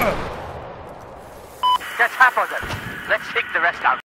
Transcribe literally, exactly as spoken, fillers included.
That's half of them. Let's take the rest out.